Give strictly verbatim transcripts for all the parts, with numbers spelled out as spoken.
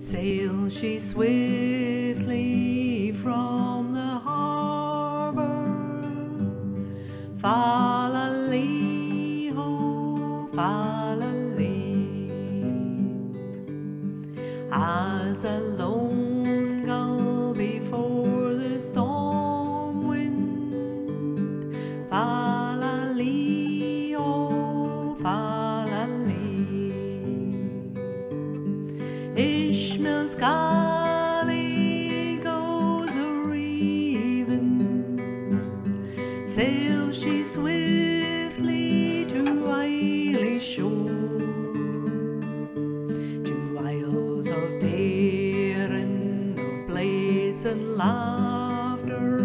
Sail she swiftly from the harbour, fa-la-lee-ho, fa-la-lee. As a lone gull before the storm wind, fa-la-lee-ho, fa-la-lee. Ishmael's Galley goes a-reaving, sails she swiftly to Islay shore, to isles of daring, of blades and laughter,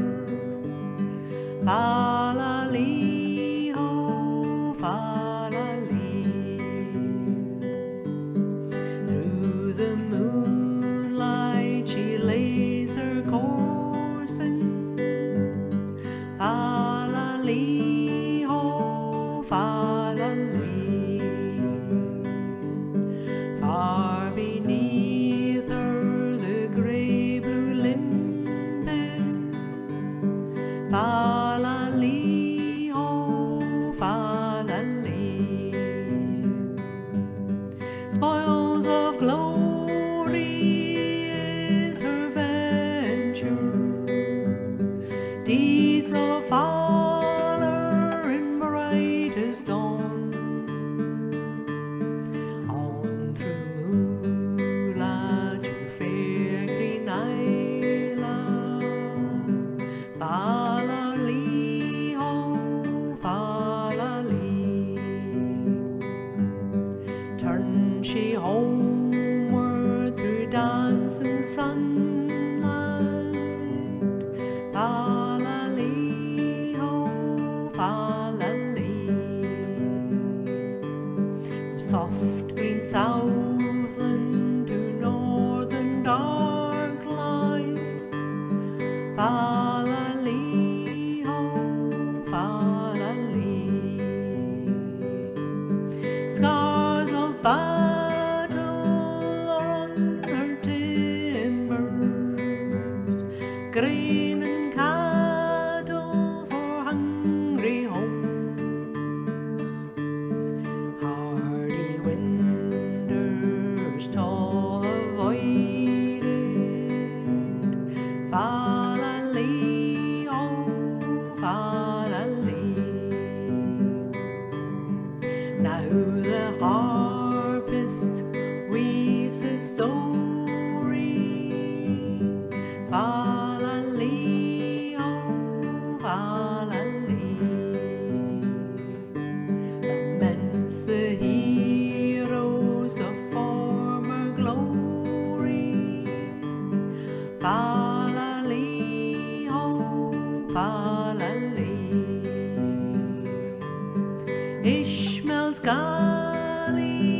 fa-la-lee-ho, fa-la-lee. Through the moonlight she lays her coursing, fa-la-lee-ho, fa-la-lee. Far beneath her the grey blue limpets, fa-la-lee-ho, fa-la-lee. Spoils of glory is her venture, deeds of valor in brightest dawn. On through moonlight to fair green island, fa-la-lee-ho, fa-la-lee. Turn she homeward through dancing sunlight, fa-la-lee-ho, fa-la-lee. From soft green Southland to northern dark light, fa-la-lee-ho, fa-la-lee. Scars of battle on her timbers, grain and cattle for hungry homes. Hardy winters tall avoided, fa-la-lee-ho, fa-la-lee. Now the harpist weaves his story, fa-la-lee-ho, fa-la-lee. Laments the heroes of former glory, fa-la-lee-ho, fa-la-lee. Ishmael's Galley